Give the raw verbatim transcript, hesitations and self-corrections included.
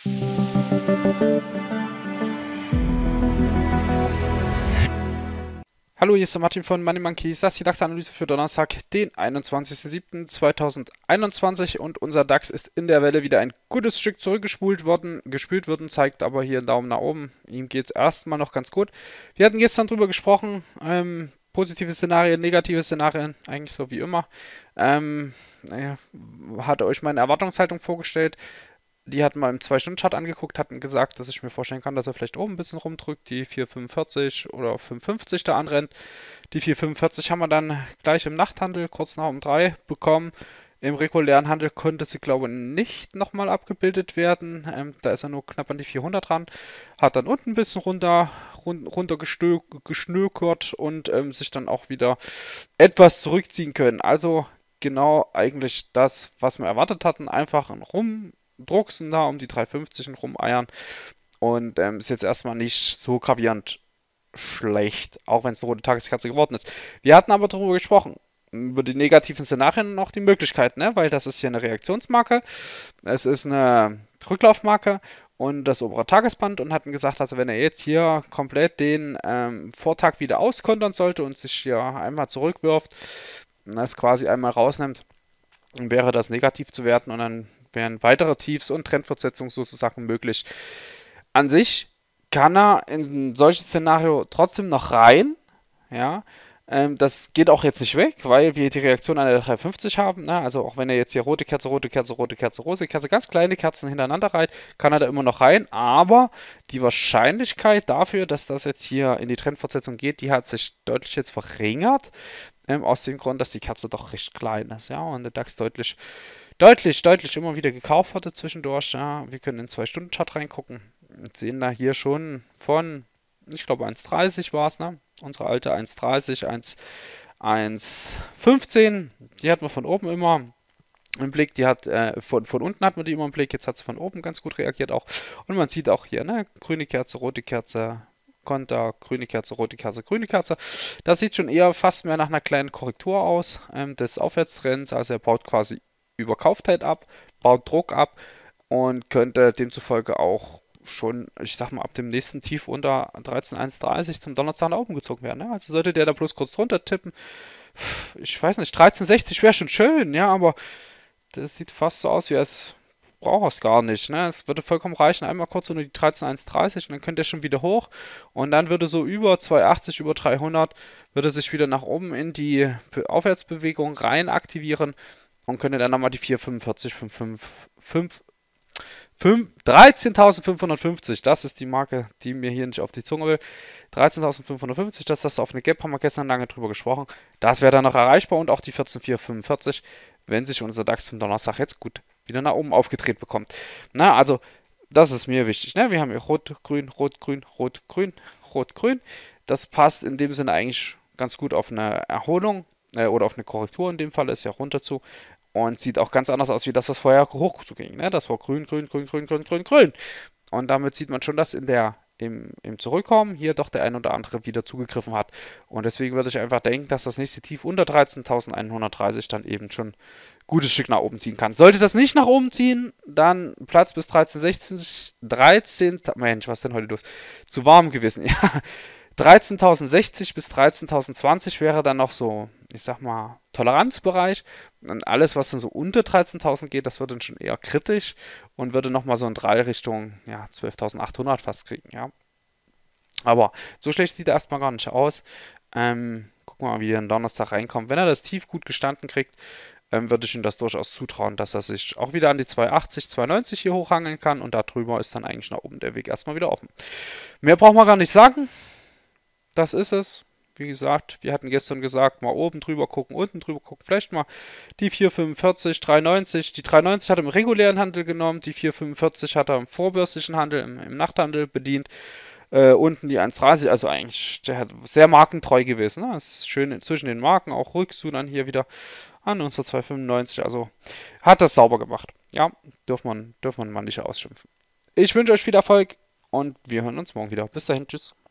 Hallo, hier ist der Martin von Money Monkeys. Das ist die DAX-Analyse für Donnerstag, den einundzwanzigsten siebten zweitausendeinundzwanzig, und unser DAX ist in der Welle wieder ein gutes Stück zurückgespult worden, gespült worden, zeigt aber hier einen Daumen nach oben. Ihm geht es erstmal noch ganz gut. Wir hatten gestern drüber gesprochen, ähm, positive Szenarien, negative Szenarien, eigentlich so wie immer. Ähm, naja, hatte euch meine Erwartungshaltung vorgestellt. Die hatten mal im zwei Stunden Chart angeguckt, hatten gesagt, dass ich mir vorstellen kann, dass er vielleicht oben ein bisschen rumdrückt, die vier Komma fünfundvierzig oder fünf Komma fünfzig da anrennt. Die vier Komma fünfundvierzig haben wir dann gleich im Nachthandel, kurz nach um drei, bekommen. Im regulären Handel konnte sie, glaube ich, nicht nochmal abgebildet werden. Ähm, da ist er nur knapp an die vierhundert ran. Hat dann unten ein bisschen runter, run runter geschnökert und ähm, sich dann auch wieder etwas zurückziehen können. Also genau eigentlich das, was wir erwartet hatten. Einfach ein Rum. Drucksen da um die drei fünfzig rumeiern, und ähm, ist jetzt erstmal nicht so gravierend schlecht, auch wenn es eine rote Tageskerze geworden ist. Wir hatten aber darüber gesprochen, über die negativen Szenarien und auch die Möglichkeiten, ne? Weil das ist hier eine Reaktionsmarke, es ist eine Rücklaufmarke und das obere Tagesband, und hatten gesagt, also wenn er jetzt hier komplett den ähm, Vortag wieder auskontern sollte und sich hier einmal zurückwirft, das quasi einmal rausnimmt, dann wäre das negativ zu werten, und dann wären weitere Tiefs und Trendfortsetzungen sozusagen möglich. An sich kann er in ein solches Szenario trotzdem noch rein. Ja, ähm, das geht auch jetzt nicht weg, weil wir die Reaktion an der drei fünfzig haben. Ne? Also auch wenn er jetzt hier rote Kerze, rote Kerze, rote Kerze, rote Kerze, ganz kleine Kerzen hintereinander reiht, kann er da immer noch rein. Aber die Wahrscheinlichkeit dafür, dass das jetzt hier in die Trendfortsetzung geht, die hat sich deutlich jetzt verringert. Ähm, aus dem Grund, dass die Kerze doch recht klein ist. Ja, und der DAX deutlich deutlich, deutlich immer wieder gekauft hatte zwischendurch. Ja, wir können in den zwei Stunden Chart reingucken und sehen da hier schon von, ich glaube eins Komma dreißig war es, ne? Unsere alte eins Komma dreißig, eins Komma fünfzehn, die hatten wir von oben immer im Blick, die hat, äh, von, von unten hatten wir die immer im Blick, jetzt hat sie von oben ganz gut reagiert auch. Und man sieht auch hier, ne, grüne Kerze, rote Kerze, Konter, grüne Kerze, rote Kerze, grüne Kerze. Das sieht schon eher fast mehr nach einer kleinen Korrektur aus, ähm, des Aufwärtstrends, also er baut quasi Überkauftheit ab, baut Druck ab und könnte demzufolge auch schon, ich sag mal, ab dem nächsten Tief unter dreizehn Komma hundertdreißig zum Donnerstag nach oben gezogen werden. Ne? Also sollte der da bloß kurz drunter tippen, ich weiß nicht, dreizehn Komma sechzig wäre schon schön, ja, aber das sieht fast so aus, wie als braucht er es gar nicht. Ne? Es würde vollkommen reichen, einmal kurz unter die dreizehn Komma hundertdreißig, und dann könnte er schon wieder hoch, und dann würde so über zwei achtzig, über dreihundert, würde sich wieder nach oben in die Aufwärtsbewegung rein aktivieren und könnte dann nochmal die vier Komma fünfundvierzig, dreizehntausendfünfhundertfünfzig, das ist die Marke, die mir hier nicht auf die Zunge will. dreizehntausendfünfhundertfünfzig, das ist das offene Gap, haben wir gestern lange drüber gesprochen. Das wäre dann noch erreichbar, und auch die vierzehn Komma vierhundertfünfundvierzig, wenn sich unser DAX zum Donnerstag jetzt gut wieder nach oben aufgedreht bekommt. Na, also, das ist mir wichtig. Ne? Wir haben hier Rot, Grün, Rot, Grün, Rot, Grün, Rot, Grün. Das passt in dem Sinne eigentlich ganz gut auf eine Erholung äh, oder auf eine Korrektur. In dem Fall ist ja runter zu. Und sieht auch ganz anders aus, wie das, was vorher hoch zuging. Ne? Das war grün, grün, grün, grün, grün, grün, grün. Und damit sieht man schon, dass in der, im, im Zurückkommen hier doch der ein oder andere wieder zugegriffen hat. Und deswegen würde ich einfach denken, dass das nächste Tief unter dreizehntausendeinhundertdreißig dann eben schon ein gutes Stück nach oben ziehen kann. Sollte das nicht nach oben ziehen, dann Platz bis dreizehn Komma sechzehn, dreizehn, Mensch, was ist denn heute los? Zu warm gewesen, ja. dreizehntausendsechzig bis dreizehntausendzwanzig wäre dann noch so, ich sag mal, Toleranzbereich. Und alles, was dann so unter dreizehntausend geht, das wird dann schon eher kritisch und würde nochmal so in drei Richtung, ja, zwölftausendachthundert fast kriegen, ja. Aber so schlecht sieht er erstmal gar nicht aus. Ähm, gucken wir mal, wie er am Donnerstag reinkommt. Wenn er das Tief gut gestanden kriegt, ähm, würde ich ihm das durchaus zutrauen, dass er sich auch wieder an die zwei achtzig, zwei neunzig hier hochhangeln kann, und darüber ist dann eigentlich nach oben der Weg erstmal wieder offen. Mehr braucht man gar nicht sagen. Das ist es. Wie gesagt, wir hatten gestern gesagt, mal oben drüber gucken, unten drüber gucken, vielleicht mal die vier Komma fünfundvierzig, drei neunzig. Die drei neunzig hat er im regulären Handel genommen, die vier Komma fünfundvierzig hat er im vorbörslichen Handel, im, im Nachthandel bedient. Äh, unten die eins Komma dreißig, also eigentlich der hat sehr markentreu gewesen. Ne? Ist schön zwischen den Marken, auch Rückzu dann hier wieder an unsere zwei Komma fünfundneunzig. Also hat das sauber gemacht. Ja, dürfen man, dürfen man mal nicht ausschimpfen. Ich wünsche euch viel Erfolg, und wir hören uns morgen wieder. Bis dahin, tschüss.